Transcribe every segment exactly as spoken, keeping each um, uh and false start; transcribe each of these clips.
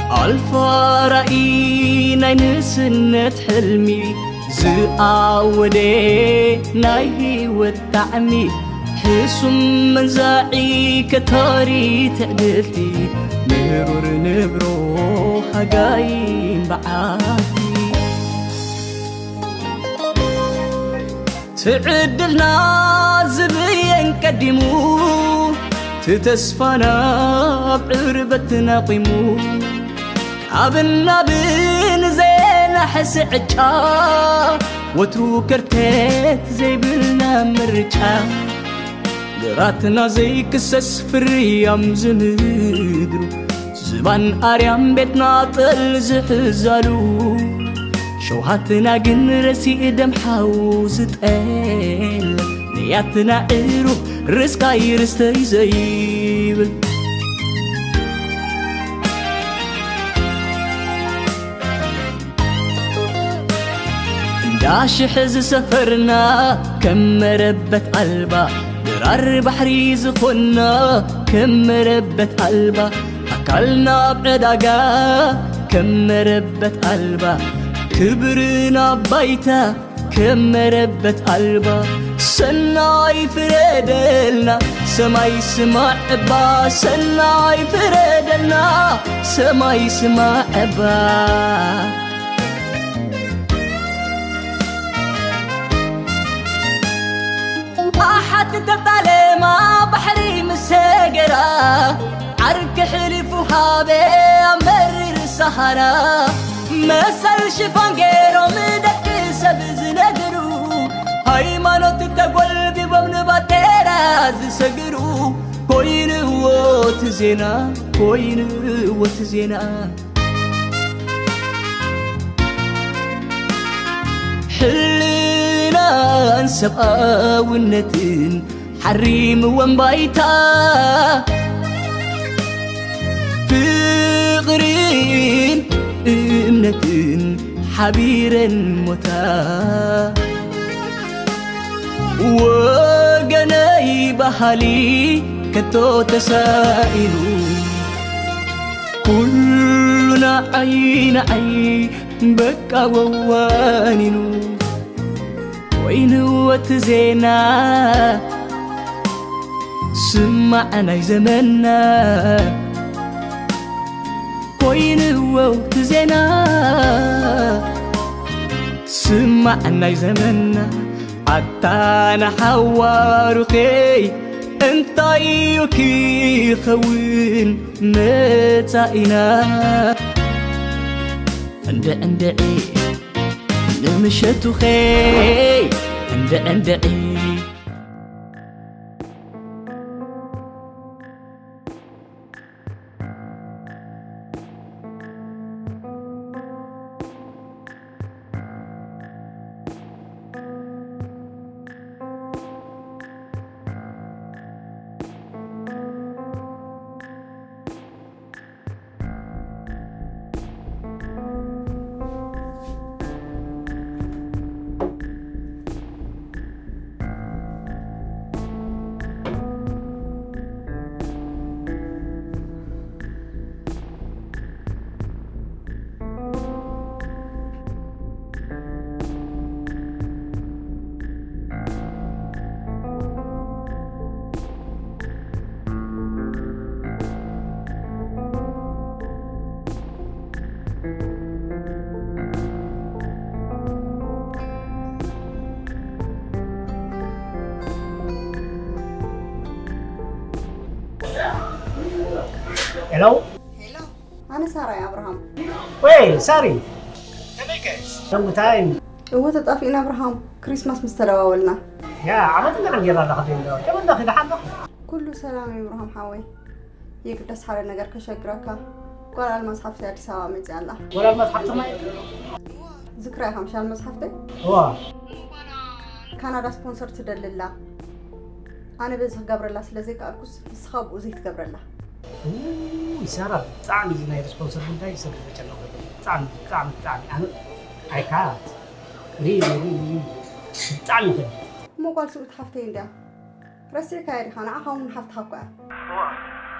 ألفا رأينا نسنة حلمي زاودي ناي والتعمي حسم من زاعي كتاري تعدلتي مرور نبرو حقايم بعاتي تعدلنا زبين قدمو تتسفنا بعربتنا قيمو عبنا بين زين حسعجا وترو كرتيت زي بلنا مرجا قراتنا زي كسس فريام زندرو زبان أريام بيتنا طل زحزالو شوهاتنا قن رسي دم حاوز تقال نياتنا عيرو رزقاي رستي زيبل داش حز سفرنا كم مربة قلبا درار بحري زخنا كم مربة قلبا أكلنا بعدقا كم مربة قلبا كبرنا بيتا كم مربة قلبا سناي فردلنا سماي سما عبا سناي فردلنا سماي سما عبا حتى تبالي ما بحري مساقرة عرك حلف وحابي أمرر السهرة مسال شفان غيرو مدك سبز ندرو هاي ما نوت تقول ببن باتيراز سقرو كوين وتزينا كوين وتزينا حلنا انسبقا ونتن حريم وانبايتا فقرين امنتن حبيرا متا وقناي بحالي كتو تسائلو كلنا عين عين بكا ووانينو وين وتزينا سمعنا زمنا وين وتزينا سمعنا زمنا حتى نحوار خي انت يوكي خوين متائنا عند عند ايه نمشت خي عند عند ايه Hello? Hello. أنا سارة يا أبراهام. وين ساري؟ كيفك؟ كم تايم؟ هو تطافينا أبراهام كريسماس مستداولنا. يا عملت لنا غير هذا خدين دور، كم داخل حدا؟ كله سلام يا أبراهام حاوي. يقدس حال النجار كشجرك. ولا المصحف تاعي سوا متي الله. ولا المصحف تماي؟ ذكرها مشان المصحف ده؟ هو. كان هذا سبونسر تدلله. أنا بس قبر الله سلزيك أركوس سخاب وزيت قبر الله. اوه سارة تعمل زي ريسبونسر من ده يسوي بجنة تعمل تعمل تعمل أنا I can't really really تعمل كده مو قال سويت حفتين ده رسيك هاي خانة أخون حفت حقه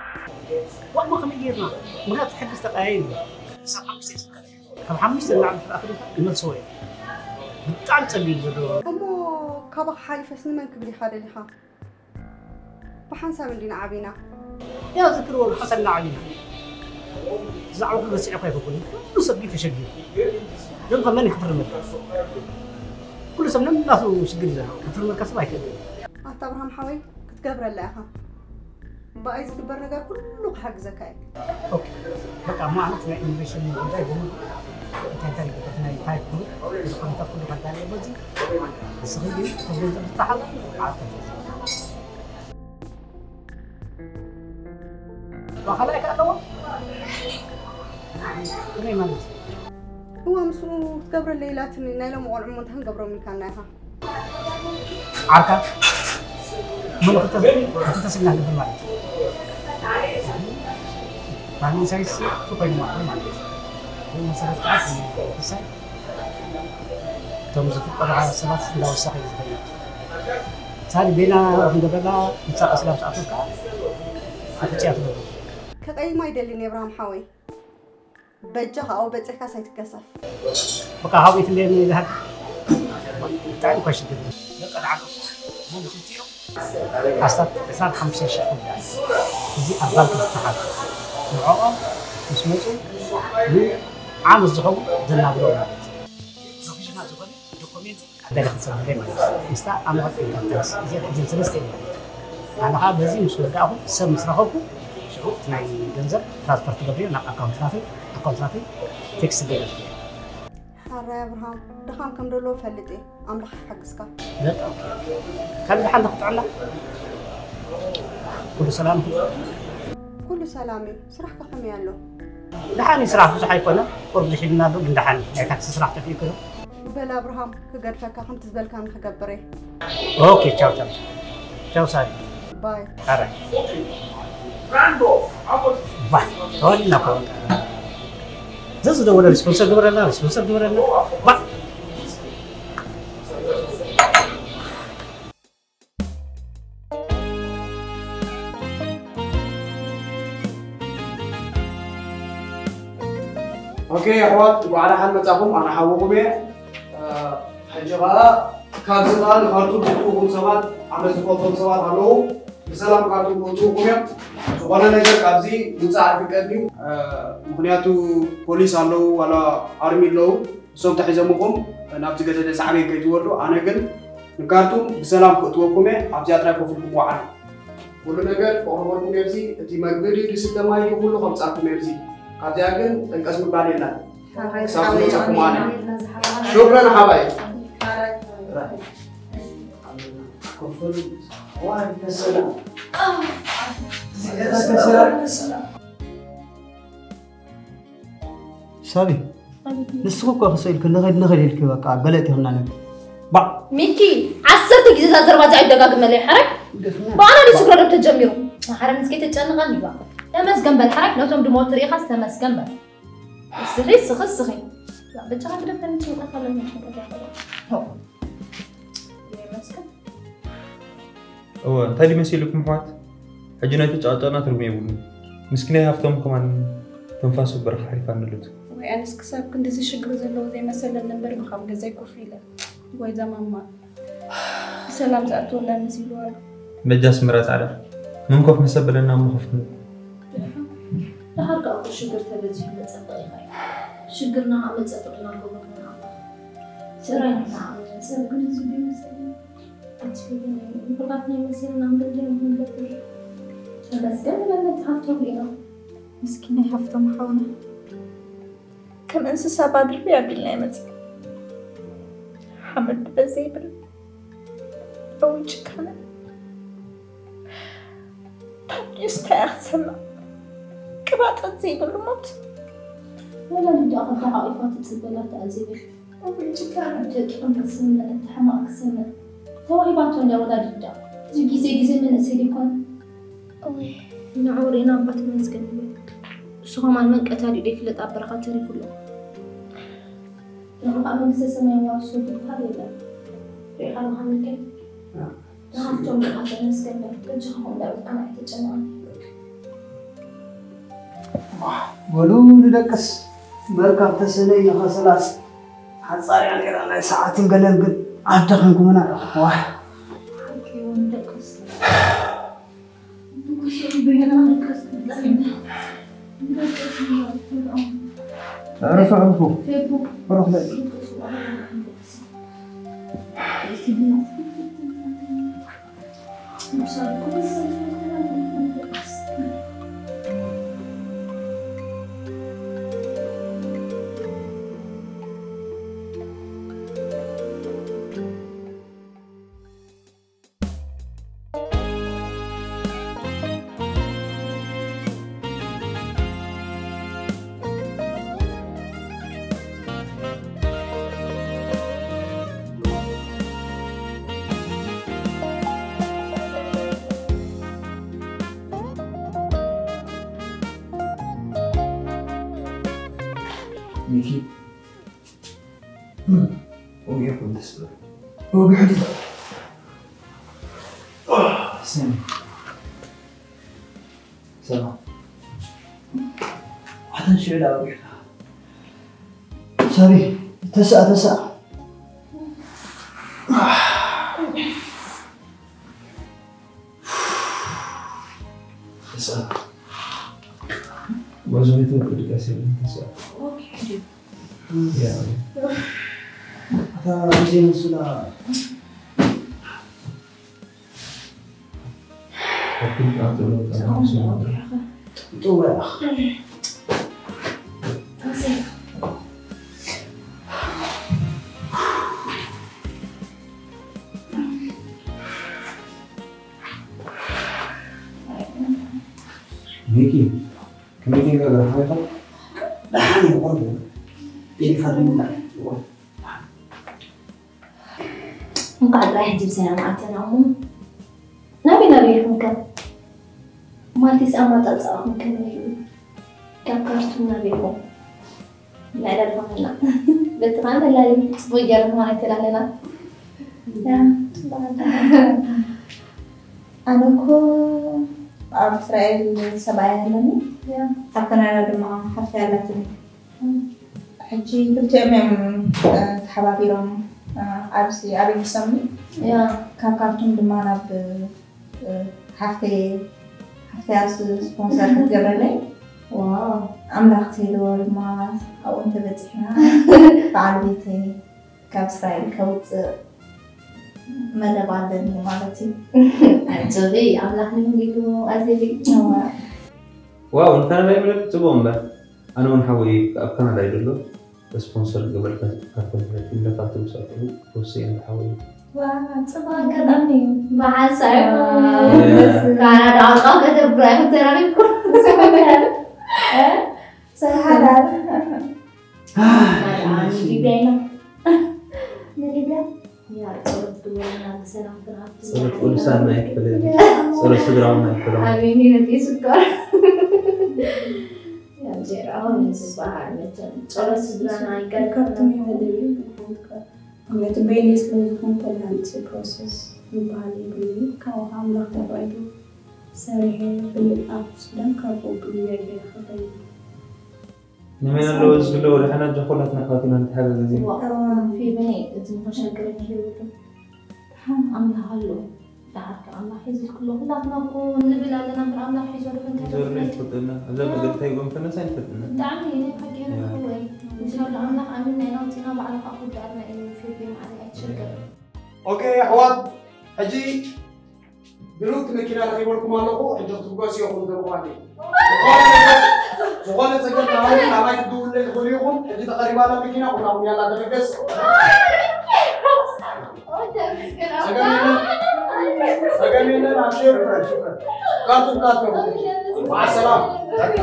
والله خمي جيرنا مرات تحب استقايل صار خمسة كم خمسة اللي عم تأخذ المال سوي بتعال تسبيل زلوا أمو كابا حالفة من كبري خالي لها بحنسى من دين عبينا يا ذكروا حسن نعينا زعلوا كل شيء أخوي بقولي كل سبقي في شقي يبغى مني كفر المركز كل سنة الناس وشقي زها كفر المركز ما يكذب أنت أبراهام حوي كتقبر اللها بقى إذا كبر نجار كله حق زكاة أوكي بقى ما عرفنا إن بيش من بداية بقول أنت تاني كنا يفايت كله إذا كنت تقول حتى تاني بجي الصغير تقول تفتح عارف وخلاك أتوه كم يمانس هو مسؤول تقبر الليلات اللي نايلة مقول عمود هنقبره من كان ناها عاركة من كنت كنت تسمع لي بالمال بعدين سايس شو كان ما ما هو مسألة تعرف بس تم زفت طبعا سبات لا وسخي صار بينا هنقبلها نساق أسلام أفريقيا أفتح أفريقيا كأي ما يدلني إبراهيم حوي بجها أو بتحكي سيتكسف بقى هاوي في الليل هذا تعال كويس جدا لقد عقب مو بتطير أصلا إثنان خمسة شهور زي أربعة تفتحات العقب مش ماشي عام الزخم دلنا برونا بروفيشنال زخم دوكومنت هذا اللي خصنا نعمله مستا أنا في الكونتاكس زي جنس نستني أنا هذا بزي مش ولا أهو سب مسرحكم شو تناي جنزر ترانسفير تقبلين نعم أكاونت رافي أكاونت رافي فيكس ديل حرة يا إبراهيم دخان كم دولو فلتي أملح حق سكا لا خلي بحال ناخذ على كل سلام كل سلامي صراحة كم يالو دحاني صراحة بزح يكون قرب دحينا دو دحاني يعني تاكسي صراحة في كده بلا إبراهيم كقد فكا خمت زبال كان خجبري أوكي تشاو تشاو تشاو ساي باي alright باي توني نقول زوج دولار سبونسر دولار سبونسر دولار باي اوكي يا اخوات وعلى حال متاخم انا حوقكم ايه حجرا كان زمان خاطر تقولوا سبات عمل زفوف سبات هلو بسلام كاتو بوتوكم يا وانا ነገር ካብዚ ሙጻዕ ፍቀድኒ ምክንያቱ ፖሊስ አለው ወላ አርሚ ለው ሶም ተሕዘሙኩም ናብቲ ገደደ ሳዕበይ ከይትወርዱ አነ ግን ንካርቱም በሰላም ክትወቁም ኣብዚ አጥራይ ኮፍልኩም ወዓል ሁሉ ነገር ቆርቆርኩም የብዚ እቲ መግብሪ ድስተማይ ሁሉ ከምጻኩም የብዚ ካብዚያ ግን እንቀስ ምባል የለን ሳብሎ ጻኩም አለ ሹክራን ሐባይ ኮፍል ዋይ ተሰላም سابي نسخوك وخسيل كنا غير نغير لك بقى بلاتي هنا نبي با ميكي عصرت جزء زربا زعيد دقاق ملي حرك بانا لي سكر ربط تجميرو حرم نسكيت تجنغني بقى تمس جنب الحرك لو تم دموت ريخاس تمس جنب سخي سخي سخي لا بتشغل كده فنتي اخر من هو هو تالي مسيلكم حوات حجنا تجاجانا ترمي يقولون مسكينة هفتم كمان تنفاسوا برخ حريفان نلوت وأنا سكسب كنت زي شجرة زلوا زي مثلا النمبر بخام جزاي كوفيلة وإذا ماما سلام زعتوا ولا نزيلوا مجاس مرات على من كوف مسبب لنا مخفتنا لا هرجع أقول شجر تبزي من صدقي هاي شجرنا عمل زعتنا كوفنا سرنا عمل سر كنت زي مثلا أتفيدني بقتني مثلا نعمل جنب من بطل بس قبل ما نتحفتوا بينا مسكينة هفتم حونا كم انسى بادر بيا بالنعمة حمد بزيبر أو كان يستأخذ كبات تزيبر الموت ولا بدي أخذ عائفات تزبلات أزيبر أو كان تكون كسمة انتحنا أكسمة توهيباتهم يا ولاد الدا زي زي زي من السيليكون أوي نعورينا بات من زقنبه شو ما من قتال يديك لتعبر خاطري كله لو قام بسسمه واسو بحالله ريحان محمد كيف لا تقوم بخاطر نسكن بجهم لا انا احتجنا ولو ندقس مركب تسني خلاص حصار يعني انا ساعات نقلنقل ادخنكم انا واه كيف ندقس ندقس بينا ندقس رفع رفع روح لك ميكي هو ياكل بالنسبة هو بيحدد سامي سلام حتى نشيل على وجهها سامي تسع تسع تسع وزنته كل كثير تسع يا هذا زين الصلاة وكنت أعتبر أنا سمعت تو يا أخ ميكي كميكي كذا حاجة لا حاجة قربة يفرمنا نقعد رايح نجيب سنة معتنا عمو نبي نبي ممكن ما تسأل ما تلصق ممكن نجيب كم كارتون نبيهم لا لا فهمنا بتغنى لا لي صبير ما نتلا لنا أنا كو أعرف إسرائيل سبعين لني حتى أنا لما حتى لاتني حجي بتأمم تحبابيرهم عرسي عربي سمي يا كارتون دمانا ب حفتي حفتي عرس سبونسر تجرلي واو أملاختي دور ما أو أنت بتحنا بعربيتي كإسرائيل كوت ماذا بعدني مالتي عجبي أملاخني مجيبو أزيدي واو أنت أنا بيملك تبون به أنا ونحوي أبكنا لا يدلو سبونسر قبل كاتب في لفات وسافروا وسين حوي واو صباح كلامي مع السلامة كان علاقة كتب برايم ترى كل سهلة آه ليبيا ليبيا يا رب تقولنا سلام صرت كل سنة يكفل صرت صدرنا يكفل آمين نتي سكر يا جيران سبحان الله صرت صدرنا يكفل كاتمي هدي أمت بيني سلوكهم كلانتي بروسس مبالي بلي كاو عملك تبعيدو سريه بالأب سلام كابو بلي يجي خطي نمنا اللوز بلو لحنا جخولات نقاتنا نتحدث زين في بني اسمه شكر نجيبه أملا هلو تعرف أملا حيز كله لا نقول نبي لا لنا نقول أملا حيز ولا بنت زور ليش فتنا زور قلت هاي قوم فينا سين فتنا دعني حكينا هو إن شاء الله أملا عملنا نوتينا بعد أخذ دارنا إنه في بيم على شكر اوكي يا اخوات حجي بلوت مكينا اللي يقولكم علىكم حجي تبقى ياخذوا درواتي زغال سجل تعالوا نعمل دول اللي يقوليهم حجي تقريبا على مكينا قلنا يلا تنفس سجلنا شكرا شكرا كاتب كاتب مع السلامة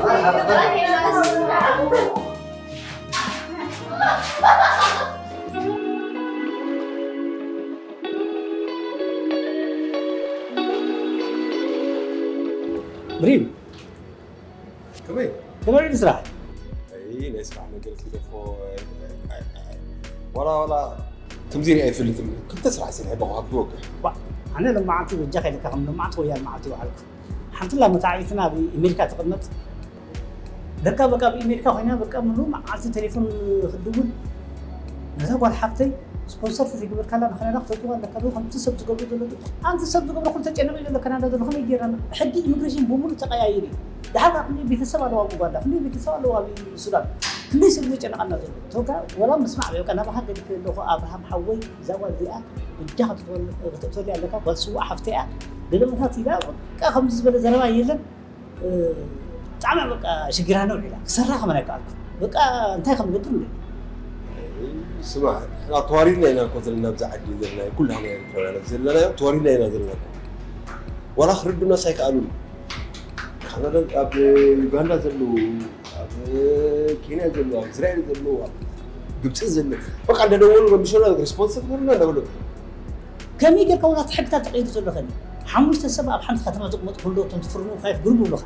بريم كمان كمان نسرح اي نسمع انا قلت لك فو ولا ولا تمزيني اي فيلم كنت اسرع سنه بقى بوك أنا لما عطي بالجخ اللي كهم لما عطوا ويا ما عطوا عليكم الحمد لله متعايشنا بأمريكا تقدمت دكا بقى بإيميلك هنا بقى منو مع عزي تليفون خدومن هذا هو الحفتي سبونسر في قبل كلام خلينا ناخذ تقول لك هذا خمسة سبت قبل دول أنت سبت قبل كل تجينا من كان هذا دول خمسة يجينا حد إيميجريشن بومون تقايري ده هذا كل بيتسوى له أبو بدا كل بيتسوى له السودان كل سبب جنا أنا توكا ولا مسمع بيو كان ما حد له أبراهام حوي زوال ذئة بالجهة تقول تقول لي لك بس هو حفتي لأنه مثلا لا كخمس زبالة زلمة يلا تعمل بقى شجرانه ولا سرها ما نقال بقى أنت خم قدرني اسمع احنا طوارينا هنا كوزلنا بزعدي زلنا كلها هنا زلنا طوارينا هنا زلنا ولا خردنا سايك قالوا كندا اب يوغندا زلوا اب كينيا زلوا اب اسرائيل زلوا ግብጽ زلوا بقى عندنا دول مش ولا ريسبونسبل ولا دول كم يجي كونات حقتها تقيد زلوا خلي حمشت السبع بحمد ختمه تقمط كله تنفرموا فايف جروب ولا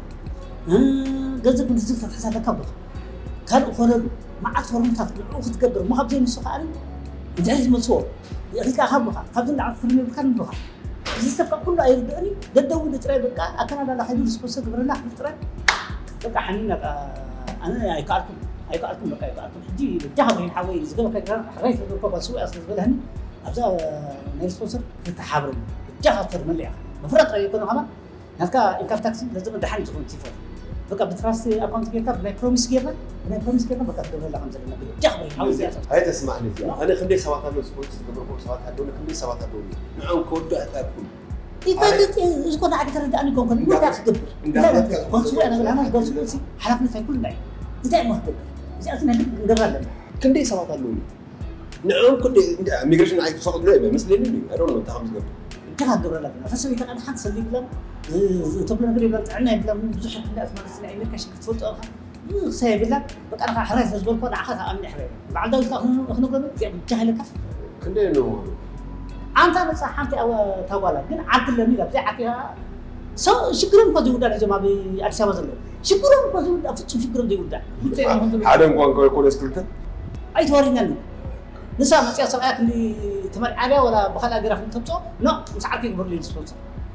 قصدك من زلت تحسها لك كبر كان أخرج مع فرمتات بالعوخ تقدر ما خبزين السخاري أنت عايز مصور يعطيك أخبرها خبزين على فرمي بكان بلوها زيستبقى كله أيردني ددو دتري بقى أكن على حدود سبوسة قبرنا دتري بقى حنينك أنا أيقالكم أيقالكم بقى أيقالكم دي الجهة من حوالي زقوا كذا حريت بدو كبا سوي أصل زبالة هني أبدا نيل سبوسة تتحابرني الجهة ترمليها مفرط رأي يكونوا هما هذا إن كان تاكسي لازم ندحن تكون تيفور بقى بتراسي أكونت كيرتا بنا بروميس كيرتا بنا بروميس كيرتا بقى تدور لها خمسة لنا جهبري حاول هاي تسمعني أنا خلي سوات هذول سبورت تدور سوات هذول خلي سوات هذول نعم كود أتاكل يفادت إيش كنا عاد ترى أنا كون كنا وده تقبل لا لا كون سوي أنا بالهنا كون سوي سي حلفنا في كل نعم إذا ما هبل إذا أصلا ندرب لنا كندي سوات هذول نعم كندي ميجريشن عايز سوات ليه مثلني I don't know تعمل جهاد دور لنا فسوي كان أنا حد سلي بلام طبنا قريب لام عنا بلام بزحف الناس ما نسمع أمريكا شكل تفوت أخا سايب لام بقى أنا حريص أزبط كون أخذها أمني حريص بعد ذلك أخذ أخذ نقول يعني جهل كف كندي إنه أنت أنا صحنتي أو تقوله لكن عدل لني لا بزعكها سو شكرا قد يودع يا جماعة بأكسام زلوا شكرا قد يودع فتش شكرا يودع هذا مقام كل كل سكرته أي تورينا نسا ما تيجي سواء اللي تمر عليه ولا بخلا جراف نتبصو لا مش عارف يكبر لي السبونسر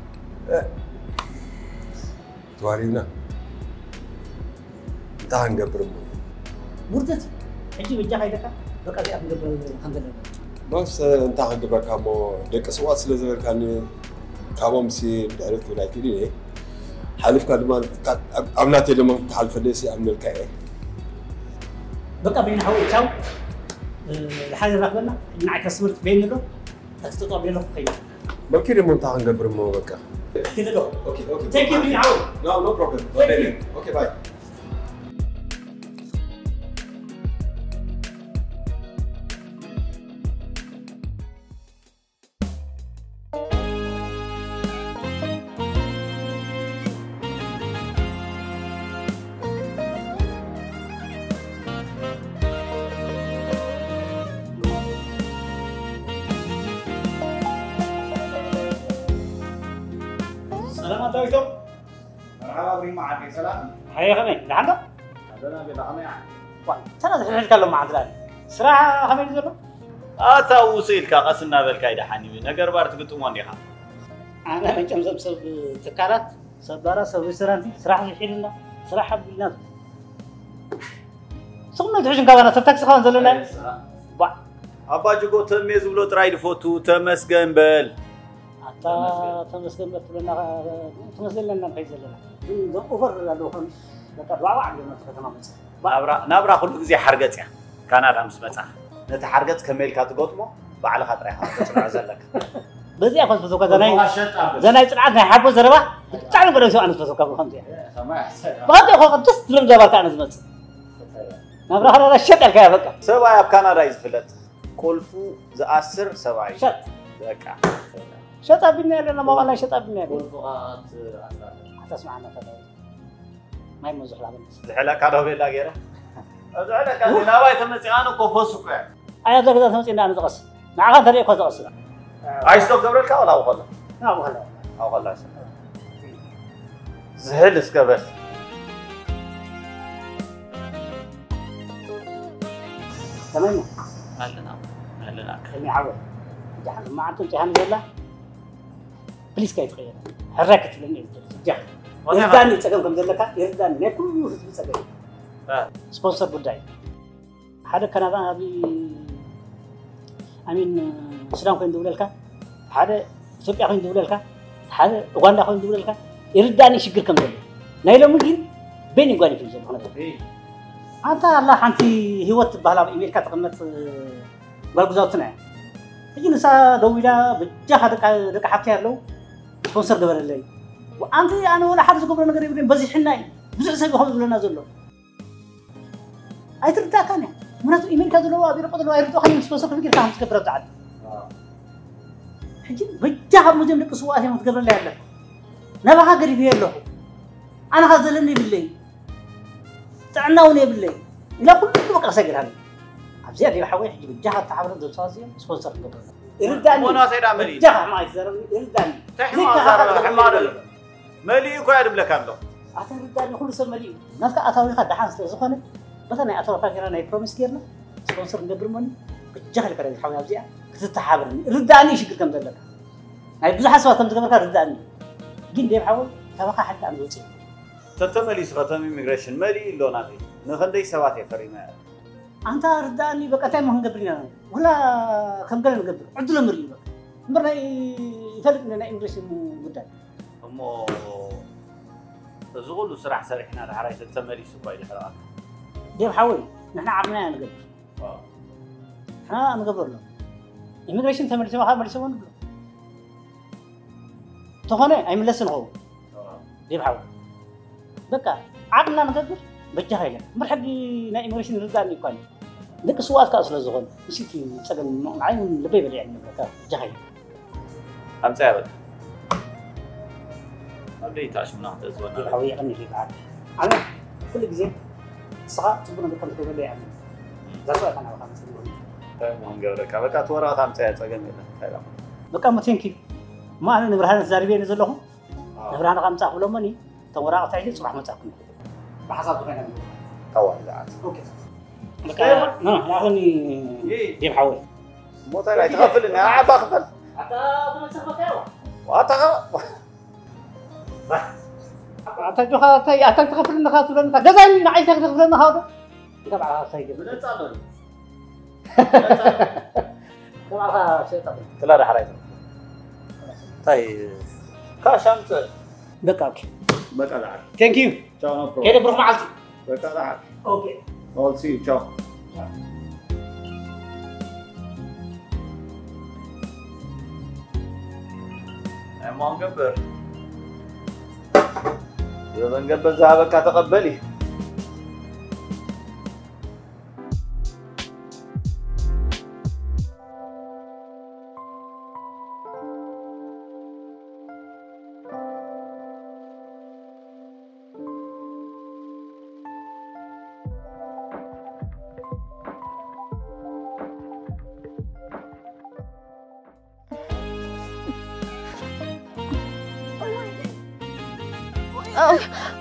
توارينا انت هنقبر وردت حجي بجاه هيدا بقى في أبن الحمد لله بس انت هنقبر كامو ديك سواء سلزمر كان كامو مسي عرفت ولا كده حلف كان ما أمناتي لما تحلف ليسي أمن الكائن بقى بين حوي تاو الحاجة رغبنا نعك سمرت بين له تستطيع بين له خير ما كده منتهى نقبر مو بقى كده له اوكي اوكي thank you بين حوي no no problem اوكي باي السلام عليكم. مرحبا بك معك سلام. هيا خمين لعنده؟ هذا بيت خمين. ترى تحنا نتكلم مع عبد سرعة خمين زلمة. أتا وصيل كقصنا بالكايدة حنيبي نجار بارت قلت ماني خا. أنا من كم سب تكالات سبارة سب ريستورانتي سرعة في حيلنا سرعة بالناس. سومنا تعيشون كوانا تبتكس خان زلنا. با. أبا جوكو تميز ولو ترايد فوتو تمس جنبل. تا تمسكن بفلنا تمسكن لنا بحيث لنا أوفر لو خمس لكن واقع عندنا تمام نابرا نابرا كل زي حرقت يعني كانت أمس مسح نت حرقت كمل كاتقطمو بعلى خاطر يا تسمع زلك بزي أخذ فسوق زناي زناي تلعب حرب زربة تعال نقول شو أنا فسوق قبل خمسة بعد يا أخو تست لم زبر كان زمت نابرا هذا الشت الكافك سبعة يا كندا يزفلت كلفو زأسر سبعة شت ذكاء شط أبني لنا ما والله شط أبني كلفوات تسمعنا كذا ما يمزح لابد زحلك هذا بيلا غيره زحلك هذا ناوي تمسي أنا كوفوسك أيا ذاك ذا تمسي أنا تقص نعم طريق كذا تقص عايز تقدر لك ولا أو خلا نعم خلا أو خلا زحل اسكبر تمام هلنا هلنا خليني أعود جهل ما عندهم جهل ولا بليز كيف غير حركت لأني جهل يرداني تكلم كم ذلك يرداني ما كل يوم تسجل سبونسر ጉዳይ ሓደ ካናዳ ኣብ ኣሚን ሱዳን ኮይኑ ዝብለልካ ሓደ ኢትዮጵያ ኮይኑ ዝብለልካ ሓደ ኡጋንዳ ኮይኑ ዝብለልካ ይርዳእኒ ሽግር ከም ዘሎ ናይ ሎሚ ግን በይን ይጓኒ ፊ ዘሎ አንተ الله ሓንቲ ህይወት ባህላ ኣሜሪካ ተቀመጥ ባልጉዛውትና እጂ ንሳ ደውላ ብጃህ ደቃ ደቃ ሓፍቲ ያለው ስፖንሰር ገበረለይ وانت انا ولا حد زغبر ነገር ይብለኝ በዚህ ሕናይ ብዙሕ ሰብ ይሆን ብለና ዘሎ አይትርታ ካነ ምናቱ ኢሜል ካዘለው አቢሮ ቆደሎ አይርቶ ኸኝ ስፖንሰር ከቢር ካም ተከብረ ተዓድ ሕጂ በጃህ ሙጀም ደቅ ስዋት የምት ገበረ ላይ ያለ ነባኻ ገሪፍ የለው انا خزلني ይብለኝ تعናውን ይብለኝ لا كل بقى سجرها ابزي ابي حوي حجي بجاه تعبر دوسازي سبونسر قبل يرداني وانا سيد عملي جاه ما يزرني يرداني تحمى حمار ملي كو يعرف لك الله اتا يرداني كل سو ملي ناس اتاوي خد حان سلازخونه بتنا اتاوي فاكره ناي بروميس كيرنا سبونسر نقبر من بجاه لك راه حوي ابزي تتحابرني يرداني شكر كم دلك هاي بزح حسوات كم تقبر يرداني جين دي حوي تبقى حتى عنده شيء تتملي سقطم immigration ملي لوناتي نخندي سوات يفريما أنت رداني بقى تايم ما هنقبرنا ولا كم قال نقبر عدل مري بقى مرة يفرق لنا إنجليزي قدام أمو زغلوا سرح سرحنا على حرايس التمري سباي الحراك دي بحاول نحن عملنا نقبر إحنا نقبر له إميجريشن تمري سوا خا مري سوا نقبر تخونه أي ملسن هو دي بحاول بقى عقلنا نقبر بجهايله مرحبا نا إيميجريشن رداني كان ديك سوات كاصل زغون نسيتي سجن عين لبيبل يعني بقى جهايله أم تعبت أبدي تعش من ناحية زوانا حوي عني في بعد أنا كل جزء صعب تبغى نقول تقول لي يعني ذا سؤال أنا وخمس سنين طيب مهم جورك بقى تورا خمسة ساعات سجن كده بقى ما تنكي ما أنا نبرهان الزاربين نزلهم نبرهان خمسة ولا مني تورا تعيد صباح ما تأكل بحسب كنا طوال زعات اوكي بقى ما ياخذني يجيب حول مو طلع يتغفل اني انا بغفل حتى ما تسمع واتغ حتى جو حتى حتى تغفل انك خاطر انك جزاني عايز تغفل انك هذا تبع سايق من تصادر تبع شيء طبعا طلع راح رايته طيب كاشمت بقى اوكي بقى لا ثانك يو ciao no problem كده بروح معلتي بقى لا اوكي I'll see you ciao ما نقبر إذا نقبل ذهبك تقبلي Oh.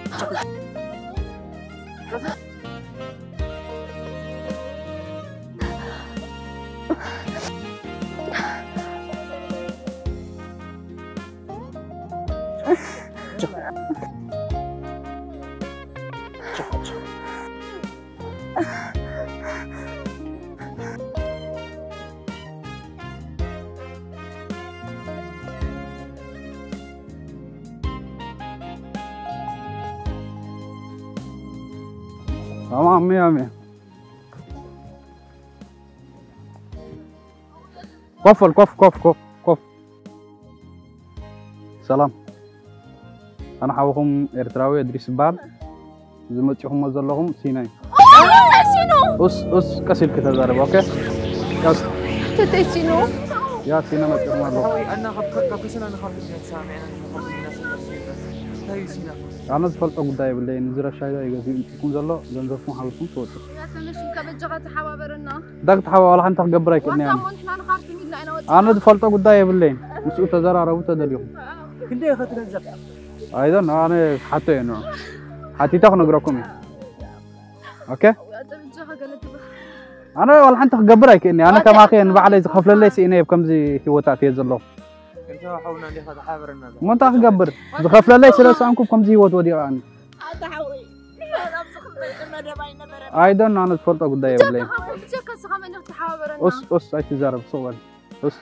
تمام مية مية قفل قف قف قف قف سلام أنا حاوكم إرتراوي إدريس بال زمتيهم مزلهم سيناي سينو أس أس كسل كتزارب أوكي كس تتي سينو يا سينا ما تيهم مزلهم أنا خبك كبسنا أنا خبك سامع أنا خبك الناس هاي سينا أنا زفلت أقول بالله نزرع الشاي يجي يكون زلوا زنزفون حالكم توت يا سلام شو كبجغة حوابرنا دقت حوا ولا حنت قبرك إني أنا أنا زفلت أقول بالله مسؤول تزرع روت دليهم كلية خطر الزق أيضا أنا حتى إنه حتى تاخذ نقرأكم أوكي أنا ولا حنت قبرك إني أنا كم أخي إن بعد إذا خفل ليس إني بكم زي هو تعطي زلوا حاولنا اللي خد حابرنا ما أنت أخبر إذا خفل ليس لا سامكم كم زي ود ودي يعني I don't know أنا تفرط أقول دايم لين جاك سخامة نختي حوابرنا أس أس أي تجارب صور أس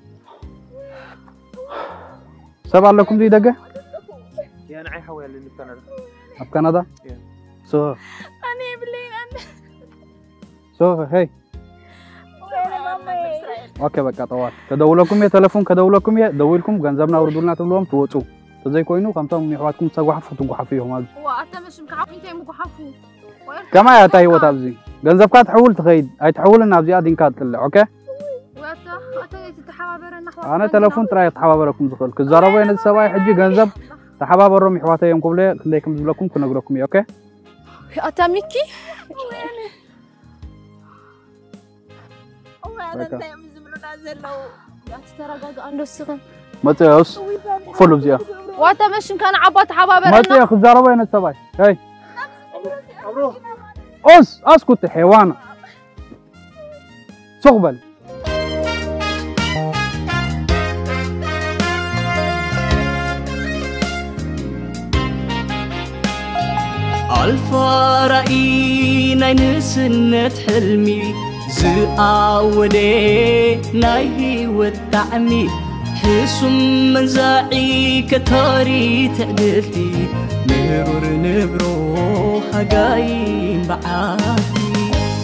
سبعة لكم دي دقة يعني عي حوالي اللي بكندا بكندا سو أنا بلين أنا سو هاي أوكي بقى طوال كدولكم يا تلفون كدولكم يا دولكم جنزبنا وردولنا تقولهم توتو تزاي كوينو كم تام نحواتكم تسووا حفو تقوا فيهم هذا وأنت مش مكحف أنت مكوا حفو كما يا تاي وتابزي جنزبك تحول تخيد أي تحول النابزي أدين كاتل أوكي وأنت أنت تتحابر النحو أنا تلفون ترى يتحابركم دخل كزاربين السواي حجي جنزب تحابرهم يحواتي يوم قبل كليكم زبلكم كنا نقولكم يا أوكي أنت ميكي ما تيأس فلو زيا وأنت مش مكان عبات حبابرنا ما تيأخذ زاربين السواي هاي أس أسكت حيوانة سقبل الفارقي نسنة حلمي زعودي ناي والتعمي حسم من زاعي كتاري تعدلتي مرور نبرو حقايم بعافي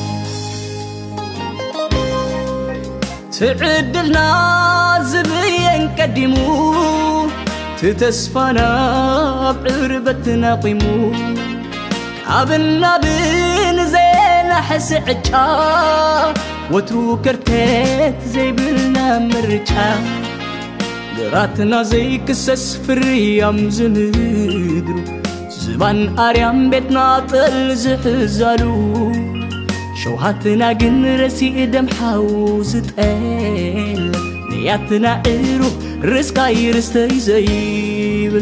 تعدلنا زبين قدمو تتسفنا بعربتنا قيمو عبنا بين زين حسعجا وترو كرتيت زي بلنا مرجا قراتنا زي كسس فريام زمدرو زبان أريام بيتنا طل زحزالو شوهاتنا قن رسي دم حوزت قيل نياتنا إيرو رزقا يرستي زيبل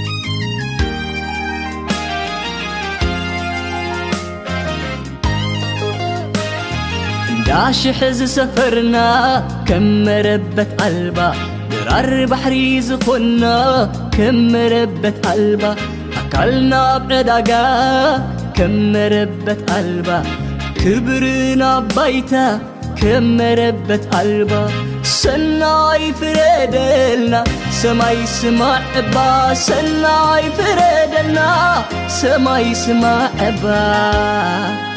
داش حز سفرنا كم مربة قلبا درار بحري زخنا كم مربة قلبا أكلنا بعدقا كم مربة قلبا كبرنا بيتا كم مربة قلبا سناي فردلنا سماي سماع با سناي فردلنا سماي سماع با